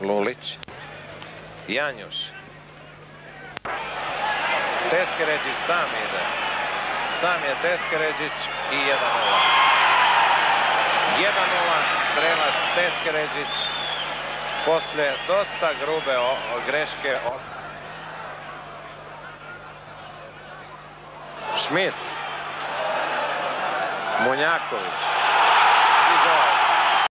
Lulić. Janjuš. Teskeređić sam ide. Sam je Teskeređić i 1:0. 1:0 strelac Teskeređić posle dosta grube greške. Šmit. Munjaković. I gol.